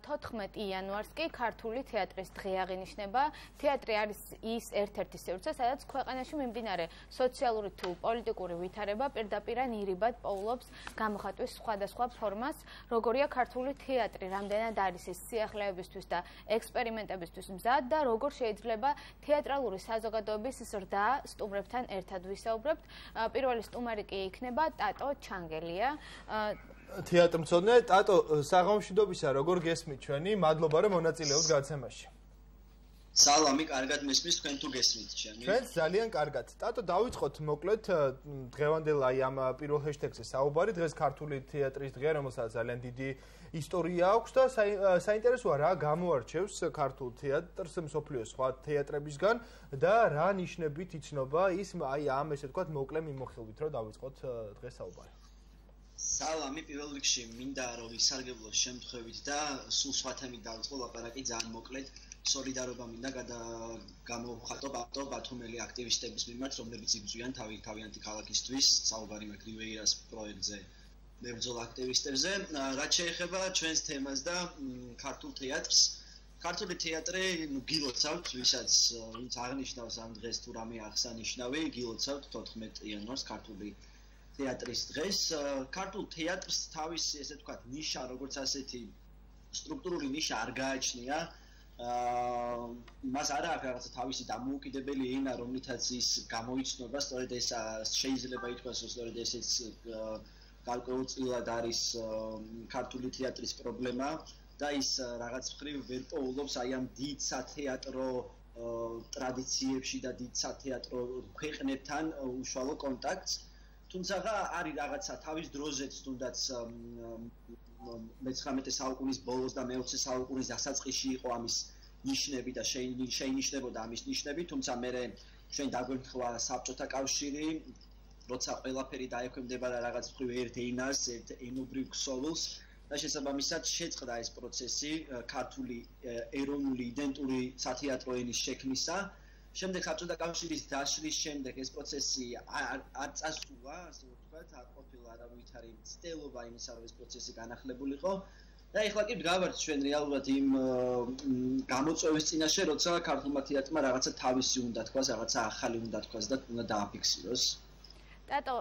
14 იანვარს კი ქართული თეატრის დღე აღინიშნება. თეატრი არის ის ერთ-ერთი სივრცე, სადაც ქვეყანაში მიმდინარე სოციალური თუ პოლიტიკური ვითარება პირდაპირ ან ირიბად პოულობს გამოხატვის სხვადასხვა ფორმას. როგორია ქართული თეატრი, რამდენად არის ის სიახლეებისთვის და ექსპერიმენტებისთვის მზად და როგორ შეიძლება თეატრალური საზოგადოების ზრდა სტუმრებთან ერთად ვისაუბრებთ. პირველი სტუმარი კი იქნება ტატო ჩანგელია. თეატრმცოდნე ტატო, საღამოშიდობისა, როგორ გესმით ჩვენი? მადლობა რომ მონაწილეობთ გადაცემაში. სალამი, კარგად მესმის, თქვენ თუ გესმით ჩემი? ჩვენ ძალიან კარგად. ტატო, დავიწყოთ მოკლედ დღევანდელ აი ამ პირველ ჰეშტეგზე საუბარი. დღეს ქართული თეატრის დღეა, რომელსაც ძალიან დიდი ისტორია აქვს და საინტერესოა რა გამოარჩევს ქართულ თეატრს მსოფლიოს სხვა თეატრებისგან და რა ნიშნებით იცნობა ის აი ამ ესე ვთქვათ მოკლე მიმოხილვით რომ დავიწყოთ დღეს საუბარი. სალამი, პირველ რიგში მინდა რომ ვისარგებლო შემთხვევით და სულ სხვა თემით დავიწყო ლაპარაკი ძალიან მოკლედ. სოლიდარობა მინდა გამოვხატო ბათუმელი აქტივისტების მიმართ, რომლებიც იბრძვიან თავიანთი ქალაქისთვის, საუბარი მაქვს რივეირას პროექტზე, მებრძოლ აქტივისტებზე. რაც შეეხება ჩვენს თემას და ქართულ თეატრს, ქართული თეატრი გილოცავთ, ვინც აღნიშნავს ამ დღეს თუ რამე აღსანიშნავი, გილოცავთ 14 იანვარს ქართული თეატრის დღეს. ქართულ თეატრს თავისი ესე ვთქვათ ნიშა, როგორც ასეთი სტრუქტურული ნიშა არ გააჩნია. მას არ აქვს რაღაცა თავისი დამოუკიდებელი ენა, რომლითაც ის გამოიცნობა, სწორედ ეს შეიძლება ითქვას, რომ სწორედ ესეც გარკვეულწილად არის ქართული თეატრის პრობლემა და ის რაღაც მხრივ ვერ პოულობს აი ამ დიდ სათეატრო ტრადიციებში და დიდ სათეატრო ქვეყნებთან უშუალო კონტაქტს. თუმცა არის რაღაცა თავის დროზეც თუნდაც მე-19 საუკუნის ბოლოს და მე-20 საუკუნის დასაწყისში იყო ამის ნიშნები და შეინიშნებოდა ამის ნიშნები, თუმცა მე ჩვენ დაგვემთხვა საბჭოთა კავშირი, როცა ყველაფერი დაექვემდებარა რაღაც მხრივ ერთ ენას, ერთ ენობრივ ქსოვილს და შესაბამისად შეწყდა ეს პროცესი ქართული ეროვნული იდენტური სათეატრო ენის შექმნისა. შემდეგ საბჭოთა კავშირის დაშლის შემდეგ ეს პროცესი არ წასულა, ასე ვთქვათ, არ ყოფილა არავითარი მცდელობა იმისა, რომ ეს პროცესი განახლებულიყო. და ეხლა კი ვდგავართ ჩვენ რეალურად იმ გამოწვევის წინაშე, როცა ქართულმა თეატრმა რაღაცა თავისი უნდა თქვას, რაღაცა ახალი უნდა თქვას და უნდა დააფიქსიროს. ტატო,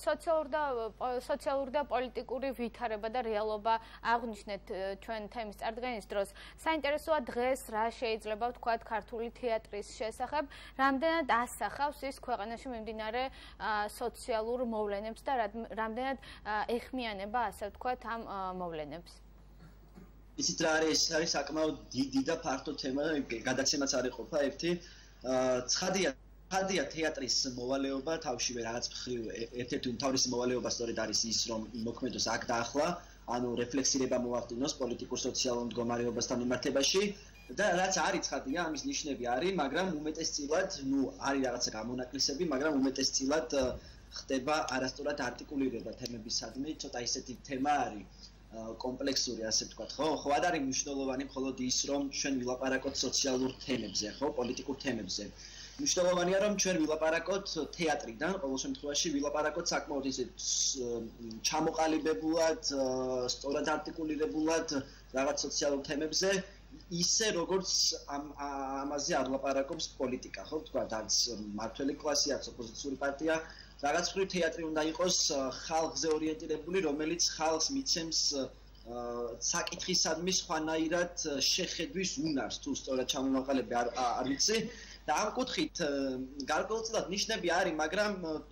სოციალური და პოლიტიკური ვითარება და რეალობა აღნიშნეთ ჩვენ თემის წარდგენის დროს. საინტერესოა დღეს რა შეიძლება ვთქვათ ქართული თეატრის შესახებ, რამდენად ასახავს ის ქვეყანაში მიმდინარე სოციალურ მოვლენებს და რამდენად ეხმიანება, ასე ვთქვათ, ამ მოვლენებს. იცით რა არის, ეს არის საკმაოდ დიდი და ფართო თემა, გადაცემაც არ იყოფა ერთი. ცხადია თეატრის მოვალეობა თავშივე რაღაც მხრივ ერთ-ერთი უმთავრესი მოვალეობა სწორედ არის ის, რომ მოქმედოს აქ და ახლა, ანუ რეფლექსირება მოახდინოს პოლიტიკურ სოციალურ მდგომარეობასთან მიმართებაში და რაც არის ცხადია, ამის ნიშნები არის, მაგრამ უმეტესწილად, არის რაღაცა გამონაკლისები, მაგრამ უმეტესწილად ხდება არასწორად არტიკულირება თემებისადმი, ცოტა ისეთი თემა არის კომპლექსური, ასე ვთქვათ, ხო? ხო არ არის მნიშვნელოვანი მხოლოდ ის, რომ ჩვენ ვილაპარაკოთ სოციალურ თემებზე, ხო, პოლიტიკურ თემებზე. მნიშვნელოვანია, რომ ჩვენ ვილაპარაკოთ თეატრიდან, ყოველ შემთხვევაში ვილაპარაკოთ საკმაოდ ისე ჩამოყალიბებულად, სწორად არტიკულირებულად რაღაც სოციალურ თემებზე, ისე როგორც ამაზე არ ლაპარაკობს პოლიტიკა, ხო, ვთქვათ, არც მმართველი კლასი, არც ოპოზიციური პარტია. რაღაც მხრივ თეატრი უნდა იყოს ხალხზე ორიენტირებული, რომელიც ხალხს მიცემს საკითხისადმი სხვანაირად შეხედვის უნარს, თუ სწორად ჩამომაყალიბე არ ვიცი. და ამ კუთხით გარკვეულწილად ნიშნები არის, მაგრამ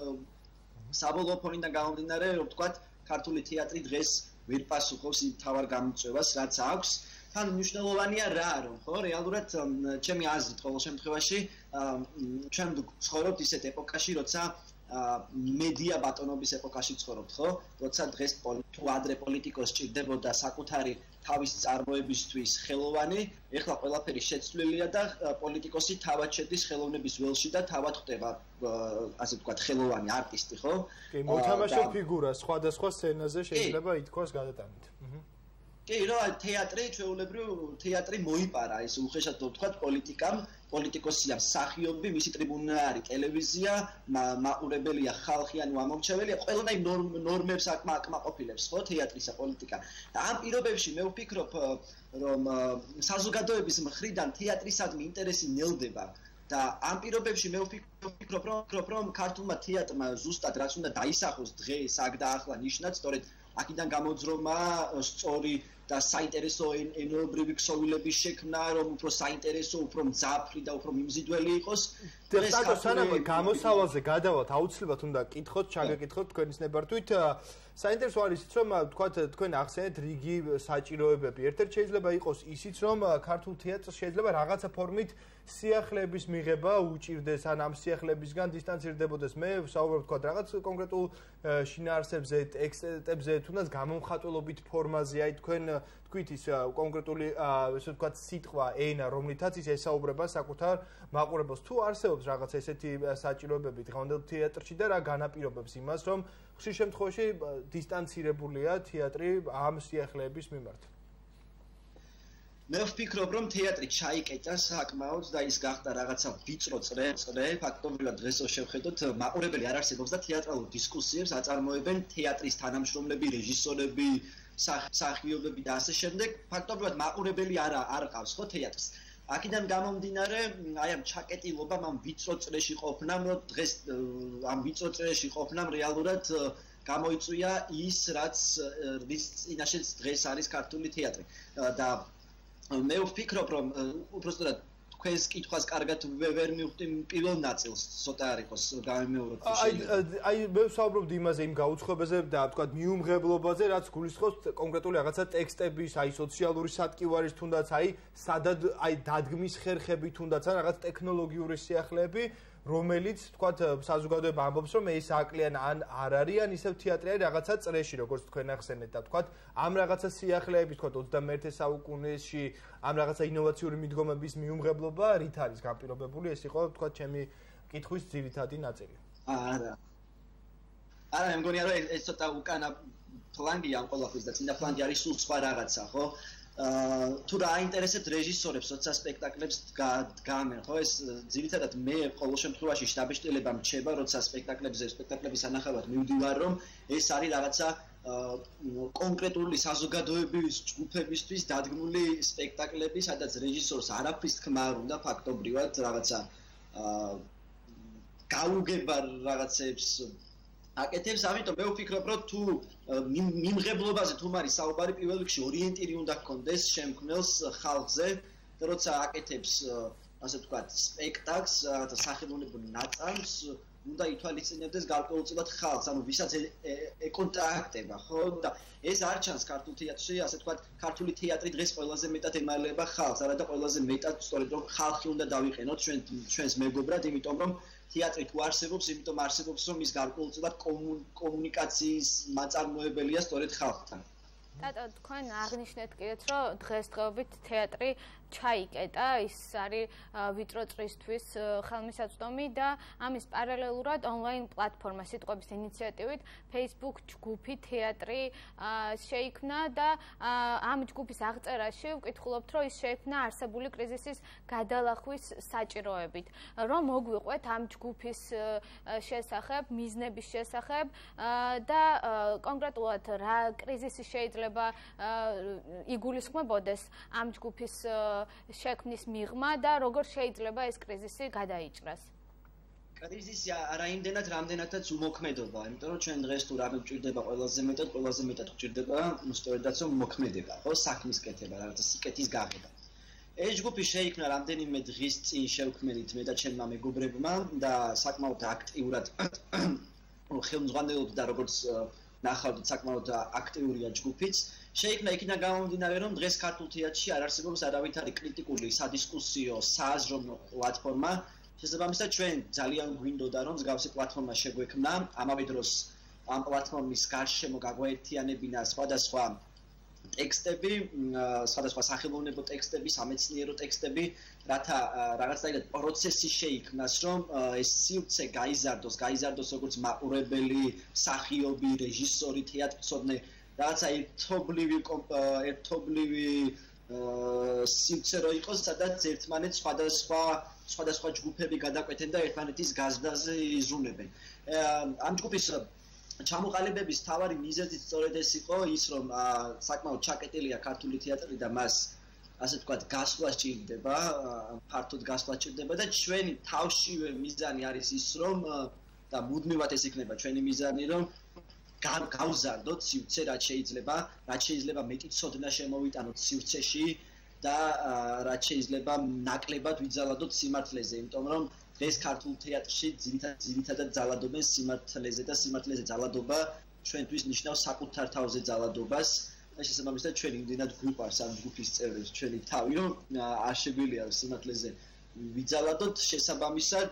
საბოლოო ფონიდან გამომდინარე, რომ ვთქვათ, ქართული თეატრი დღეს ვერ პასუხობს იმ მთავარ გამოწვევას, რაც აქვს. თან მნიშვნელოვანია რა, რომ ხო, რეალურად ჩემი აზრით ყოველ შემთხვევაში ჩვენ ვცხოვრობთ ისეთ ეპოქაში, როცა მედია ბატონობის ეპოქაში ცხოვრობთ, ხო? როცა დღეს თუ ადრე პოლიტიკოს სჭირდებოდა საკუთარი თავისი წარმოებისთვის ხელოვანი, ეხლა ყველაფერი შეცვლილია და პოლიტიკოსი თავად შედის ხელოვნების ველში და თავად ხდება, ასე ვთქვათ, ხელოვანი არტისტი, ხო? კი, მოთამაშე ფიგურა სხვადასხვა სცენაზე შეიძლება ითქვას გადატანით. კი, რა თეატრი ჩვეულებრივ თეატრი მოიპარა ეს უხეშად ვთქვათ პოლიტიკოსია, მსახიობი, მისი ტრიბუნა არის ტელევიზია, მაყურებელია ხალხი ანუ ამომრჩეველია, ყველანაირ ნორმებს აკმაყოფილებს, ხო, თეატრისა პოლიტიკა. და ამ პირობებში მე ვფიქრობ, რომ საზოგადოების მხრიდან თეატრისადმი ინტერესი ნელდება და ამ პირობებში მე ვფიქრობ, რომ ქართულმა თეატრმა ზუსტად რაც უნდა დაისახოს დღეს აქ და ახლა ნიშნად, სწორედ აქედან გამოძრომა სწორი და საინტერესო ენობრივი ქსოვილების შექმნა, რომ უფრო საინტერესო, უფრო მძაფრი და უფრო მიმზიდველი იყოს. და სანამ გამოსავალზე გადავალთ, აუცილებლად უნდა კითხოთ, ჩაგეკითხოთ თქვენის ნებართვით. საინტერესო არის ის, რომ თქვათ თქვენ ახსენეთ რიგი საჭიროებები. ერთ-ერთი შეიძლება იყოს ისიც, რომ ქართულ თეატრს შეიძლება რაღაცა ფორმით სიახლეების მიღება უჭირდეს, ან ამ სიახლებისგან დისტანცირდებოდეს. მე ვსაუბრობ თქვათ რაღაც კონკრეტულ შინაარსებზე, ტექსტებზე, თუნდაც გამომხატველობით ფორმაზე, აი თქვენ თქვით ის კონკრეტული ესე ვთქვათ სიტყვა, ენა, რომლითაც ის ესაუბრება საკუთარ მაყურებელს. თუ არსებობს რაღაც ესეთი საჭიროებები დღევანდელ თეატრში და რა განაპირობებს იმას, რომ ხშირ შემთხვევაში დისტანცირებულია თეატრი ამ სიახლეების მიმართ? მე ვფიქრობ, რომ თეატრი ჩაიკეტა საკმაოდ და ის გახდა რაღაცა ვიწრო წრე, ფაქტობრივად დღეს შევხედოთ, მაყურებელი არ არსებობს და თეატრალურ დისკუსიებს აწარმოებენ თეატრის თანამშრომლები, რეჟისორები, მსახიობები და ასე შემდეგ. ფაქტობრივად მაყურებელი არ ყავს ხო თეატრს. აქედან გამომდინარე, აი ამ ჩაკეტილობამ ამ ვიწრო წრეში ყოფნამ, რომ დღეს ამ ვიწრო წრეში ყოფნამ რეალურად გამოიწვია ის, რაც რის წინაშეც დღეს არის ქართული თეატრი. და მე ვფიქრობ, რომ უბრალოდ თქვენს კითხვას კარგად ვერ მივხვდი პირველ ნაწილს, ცოტა არ იყოს გამიმეორებ. აი მე ვსაუბრობდი იმაზე, იმ გაუცხოებაზე და თქვათ მიუმღებლობაზე, რაც გულისხმობს კონკრეტული რაღაცა ტექსტების, აი სოციალური სატკივარის თუნდაც აი სადად აი დადგმის ხერხები თუნდაც ან რაღაც ტექნოლოგიური სიახლეები, რომელიც თქვათ საზოგადოება ამბობს, რომ ეს აკლიან ან არ არის, ან ისევ თეატრი არის რაღაცა წრეში, როგორც თქვენ ახსენეთ და თქვათ ამ რაღაცა სიახლეები, თქვათ 21 საუკუნეში ამ რაღაცა ინოვაციური მიდგომების მიუმღებლობა რით არის განპირობებული? ეს იყო თქვათ ჩემი კითხვის ძირითადი ნაწილი. არა, მე მგონია რომ ეს ცოტა უკანა ფლანგია ამ ყველაფრის და წინა ფლანგი არის სულ სხვა რაღაცა, ხო? თუ რა აინტერესებთ რეჟისორებს, როცა სპექტაკლებს გამენ, ხო, ეს ძირითადად მე ყოველ შემთხვევაში შტაბეშტილება მრჩება, როცა სპექტაკლების ანახავად მივდივარ, რომ ეს არის რაღაცა კონკრეტული საზოგადოების ჯგუფებისთვის დადგმული სპექტაკლები, სადაც რეჟისორს არაფრის თქმა არ უნდა ფაქტობრივად რაღაცა გაუგება რაღაცებს აკეთებს, ამიტომ მე ვფიქრობ, რომ თუ მიმღებლობაზე თუ არის საუბარი, პირველ რიგში ორიენტირი უნდა ჰქონდეს შემქმნელს ხალხზე და როცა აკეთებს, ასე ვთქვათ, სპექტაკლს, რაღაცა სახელოვნებურ ნაწარმს, უნდა ითვალისწინებდეს გარკვეულწილად ხალხს, ანუ ვისაც ეკონტრაქტება, ხო? და ეს არ ჩანს ქართულ თეატრში, ასე ვთქვათ, ქართული თეატრი დღეს ყველაზე მეტად ემალება ხალხს, არა და ყველაზე მეტად სწორედ რომ ხალხი უნდა დავიყენოთ ჩვენს მეგობრად, იმიტომ რომ თეატრი თუ არსებობს, იმიტომ არსებობს, რომ ის გარკვეულწილად კომუნიკაციის მაწარმოებელია სწორედ ხალხთან. Tata, თქვენ აღნიშნეთ კიდეც, რომ დღესდღეობით თეატრი ჩაიკეტა, ის არის ვიწრო წრისთვის ხელმისაწვდომი და ამის პარალელურად ონლაინ პლატფორმა სიტყვების ინიციატივით Facebook ჯგუფი თეატრი შეიქმნა და ამ ჯგუფის აღწერაში ვკითხულობთ, რომ ის შეიქმნა არსებული კრიზისის გადალახვის საჭიროებით. რომ მოგვიყვეთ ამ ჯგუფის შესახებ, მიზნების შესახებ და კონკრეტულად რა კრიზისი შეიძლება იგულისხმებოდეს ამ ჯგუფის შექმნის მიღმა და როგორ შეიძლება ეს კრიზისი გადაიჭრას? კრიზისი არაიმდენად რამდენადაც უმოქმედობა, იმიტომ რომ ჩვენ დღეს თუ რამე გვჭირდება ყველაზე მეტად გვჭირდება სწორედაც რომ მოქმედება, ხო, საქმის კეთება, რაღაცა სიკეთის გაღება. ეს ჯგუფი შეიქმნა რამდენიმე დღის წინ შევქმნით მე და ჩემმა მეგობრებმა და საკმაოდ აქტიურად ხელმძღვანელობდა როგორც ნახავთ საკმაოდ აქტიურია ჯგუფიც. შეიქმნა იქიდან გამომდინარე, რომ დღეს ქართულ თეატრში არ არსებობს არავითარი კრიტიკული სადისკუსიო, სააზროვნო პლატფორმა. შესაბამისად, ჩვენ ძალიან გვინდოდა, რომ მსგავსი პლატფორმა შეგვექმნა. ამავე დროს ამ პლატფორმის გარშემო გაგვაერთიანებინა სხვადასხვა ტექსტები, სხვადასხვა სახელოვნებო ტექსტები, სამეცნიერო ტექსტები, რათა რაღაცნაირად პროცესი შეიქმნას, რომ ეს სივრცე გაიზარდოს როგორც მაყურებელი, მსახიობი, რეჟისორი, თეატრმცოდნე რაღაცა ერთობლივი სივრცე რო იყოს, სადაც ერთმანეთს სხვადასხვა ჯგუფები გადაკვეთენ და ერთმანეთის გაზრდაზე იზრუნებენ. ამ ჯგუფის ჩამოყალიბების მთავარი მიზეზი სწორედ ეს იყო ის, რომ საკმაოდ ჩაკეტილია ქართული თეატრი და მას ასე ვთქვათ, გასვლა სჭირდება, ფართოდ გასვლა სჭირდება და ჩვენი თავშივე მიზანი არის ის, რომ და მუდმივად ეს იქნება ჩვენი მიზანი, რომ გავზარდოთ სივრცე, რაც შეიძლება მეტი ცოდნა შემოვიტანოთ სივრცეში და რაც შეიძლება ნაკლებად ვიძალადოთ სიმართლეზე, იმიტომ რომ დღეს ქართულ თეატრში ძირითადად ძალადობენ სიმართლეზე და სიმართლეზე ძალადობა ჩვენთვის ნიშნავს საკუთარ თავზე ძალადობას და შესაბამისად ჩვენ იმდენად გვიყვარს ამ ჯგუფის წევრებს ჩვენი თავი, რომ არ შეგვიძლია სიმართლეზე ვიძალადოთ, შესაბამისად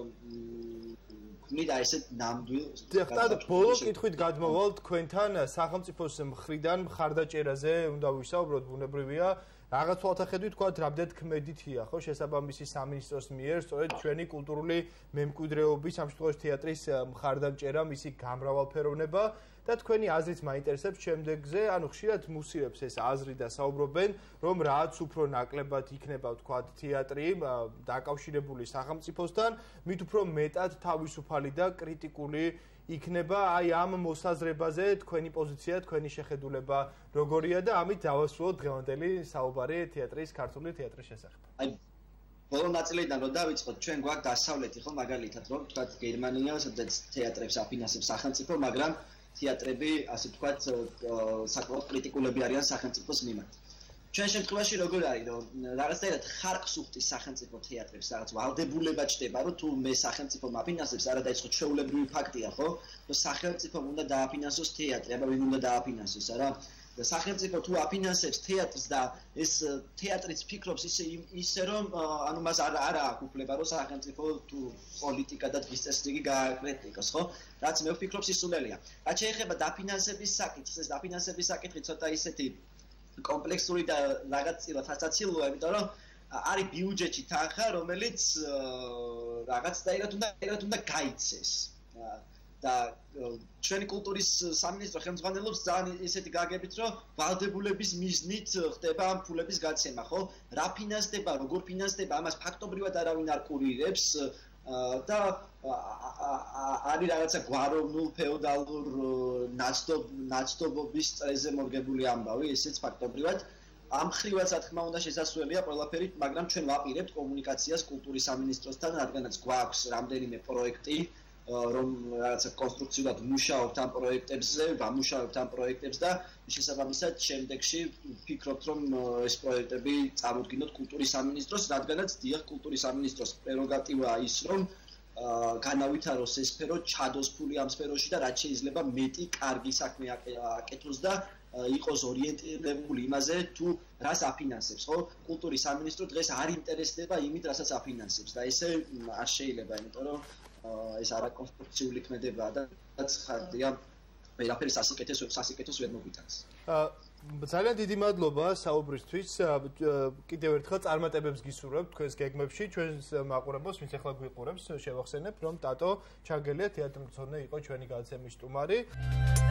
ქმნით ესეთ ნამდვილ. და ბოლო კითხვით გადმოვალ თქვენთან სახელმწიფოს მხრიდან მხარდაჭერაზე უნდა ვისაუბროთ, ბუნებრივია. რაღაც თვალსაჩინო თქვა, რამდენად ქმედითია, ხო, შესაბამისი სამინისტროს მიერ, სწორედ ჩვენი კულტურული მემკვიდრეობის, ამ შემთხვევაში თეატრის მხარდაჭერა, მისი გამრავალფეროვნება და თქვენი აზრიც მაინტერესებს შემდეგზე, ანუ ხშირად მუსიებს ეს აზრი და საუბრობენ, რომ რაც უფრო ნაკლებად იქნება, თქვა, თეატრი დაკავშირებული სახელმწიფოსთან, მით უფრო მეტად თავისუფალი და კრიტიკული იქნება აი ამ მოსაზრებაზე თქვენი პოზიცია, თქვენი შეხედულება როგორია და ამით დავასრულოთ დღევანდელი საუბარი ქართული თეატრის შესახებ. აი ბოლო ნაწილიდან რომ დავიწყოთ, ჩვენ გვაქვს დასავლეთი, ხო, მაგალითად, რომ თქვა გერმანია, სადაც თეატრებს აფინანსებს სახელმწიფო, მაგრამ თეატრები, ასე ვთქვათ, საკმაოდ კრიტიკულები არიან სახელმწიფოს მიმართ. ჩვენ შემთხვევაში როგორ არის, რომ რაღაცნაირად ხარკს უხდის სახელმწიფო თეატრებს, რაღაც ვალდებულება ჩდება, რომ თუ მე სახელმწიფო მაფინანსებს, არა და ეს ხო ჩვეულებრივი ფაქტია, ხო? რომ სახელმწიფომ უნდა დააფინანსოს თეატრი, აბა ვინ უნდა დააფინანსოს, არა? და სახელმწიფო თუ აფინანსებს თეატრს და ეს თეატრიც ფიქრობს ისე რომ ანუ მას არა აქვს უფლება რომ სახელმწიფო თუ პოლიტიკა და დღის წესრიგი გააკრიტიკოს, ხო? რაც მე ვფიქრობ სისულელია. რაც შეეხება დაფინანსების საკითხს, ეს დაფინანსების საკითხი ცოტა ისეთი კომპლექსური და რაღაცილად ასაცილოა, იმიტომ რომ არის ბიუჯეტში თანხა, რომელიც რაღაცნაირად უნდა გაიცეს. და ჩვენი კულტურის სამინისტრო ხელმძღვანელობს ძალიან ისეთი გაგებით, რომ ვალდებულების მიზნით ხდება ამ ფულების გაცემა, ხო? რა ფინანსდება, როგორ ფინანსდება, ამას ფაქტობრივად არავინ არ კურირებს და არის რაღაცა გვაროვნულ ფეოდალურ ნაცნობობის წრეზე მორგებული ამბავი, ესეც ფაქტობრივად. ამ ხრივაც რა თქმა უნდა შესაძლებელია ყველაფერი, მაგრამ ჩვენ ვაპირებთ კომუნიკაციას კულტურის სამინისტროსთან, რადგანაც გვაქვს რამდენიმე პროექტი, რომ რაღაცა კონსტრუქციულად ვმუშაობთ ამ პროექტებზე, ვამუშავებთ ამ პროექტებს და შესაბამისად შემდეგში ვფიქრობთ, რომ ეს პროექტები წამოდგინოთ კულტურის სამინისტროს, რადგანაც დიახ, კულტურის სამინისტროს პრეროგატივაა ის, რომ განავითაროს ეს სფერო, ჩადოს ფული ამ სფეროში და რაც შეიძლება მეტი კარგი საქმე აკეთოს და იყოს ორიენტირებული იმაზე, თუ რას აფინანსებს, ხო? კულტურის სამინისტრო დღეს არ ინტერესდება იმით, რასაც აფინანსებს და ესე არ შეიძლება, იმიტომ რომ ეს არაკონსტრუქციული ქმედებაა და ხარდია ვერაფერი სასიკეთოს ვერ მოგვიტანს. ძალიან დიდი მადლობა საუბრისთვის. კიდევ ერთხელ წარმატებებს გისურვებთ თქვენს გეგმებში, ჩვენს მაყურებელს, ვინც ახლა გვიყურებს, შევახსენებ, რომ ტატო ჩანგელია თეატრმცოდნე იყო ჩვენი გადაცემის სტუმარი.